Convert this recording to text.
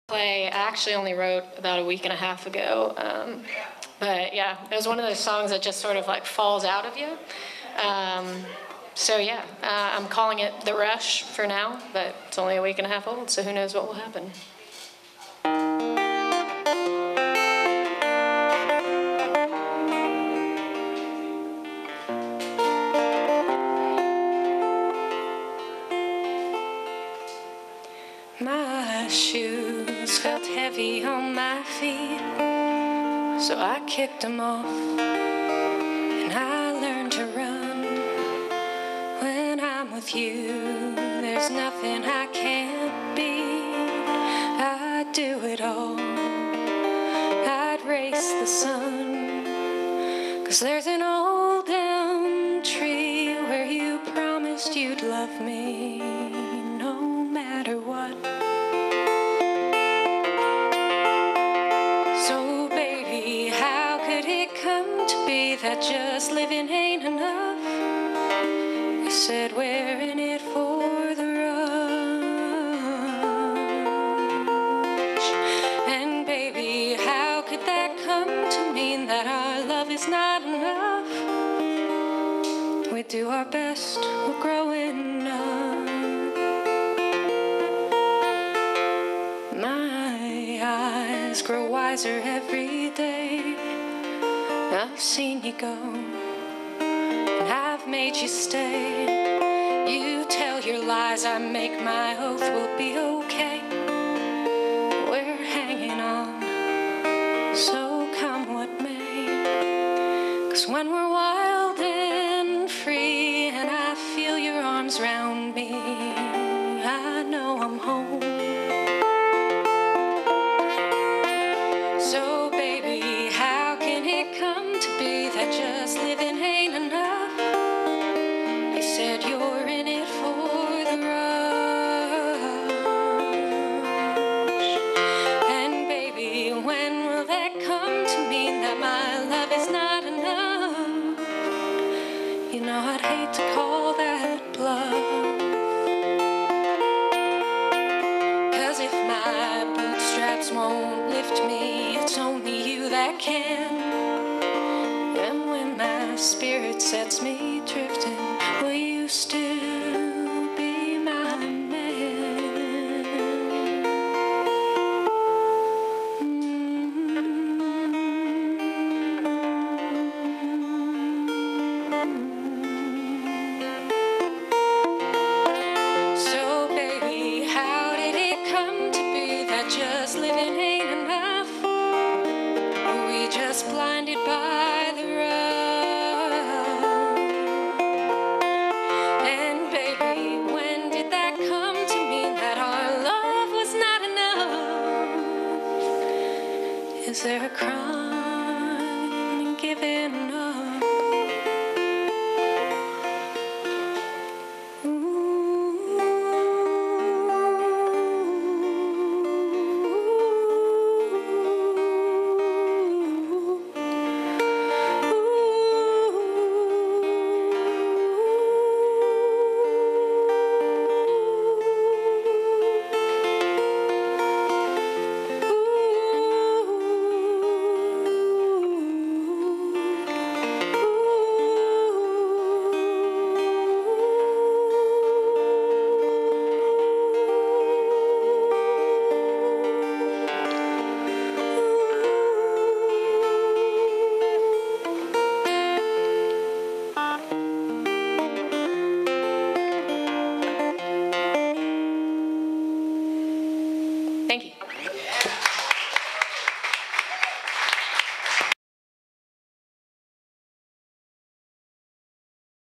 Play, I actually only wrote about a week and a half ago, but yeah, it was one of those songs that just sort of like falls out of you. So yeah, I'm calling it The Rush for now, but it's only a week and a half old, so who knows what will happen. My shoes felt heavy on my feet, so I kicked them off, and I learned to run. When I'm with you, there's nothing I can't beat. I'd do it all, I'd race the sun, 'cause there's an old elm tree where you promised you'd love me no matter what. So baby, how could it come to be that just living ain't enough? We said we're in it for the rush. And baby, how could that come to mean that our love is not enough? We do our best, we're growing up. My eyes grow wiser every day. I've seen you go, and I've made you stay. You tell your lies, I make my oath we'll be okay. We're hanging on, so come what may. 'Cause when we're wild and free, and I feel your arms round me, I know I'm home. So baby, how can it come to be that just living ain't enough? You said you're in it for the rush. And baby, when will that come to mean that my love is not enough? You know I'd hate to call that bluff, 'cause if my bootstraps won't lift me, it's only you that can. And when my spirit sets me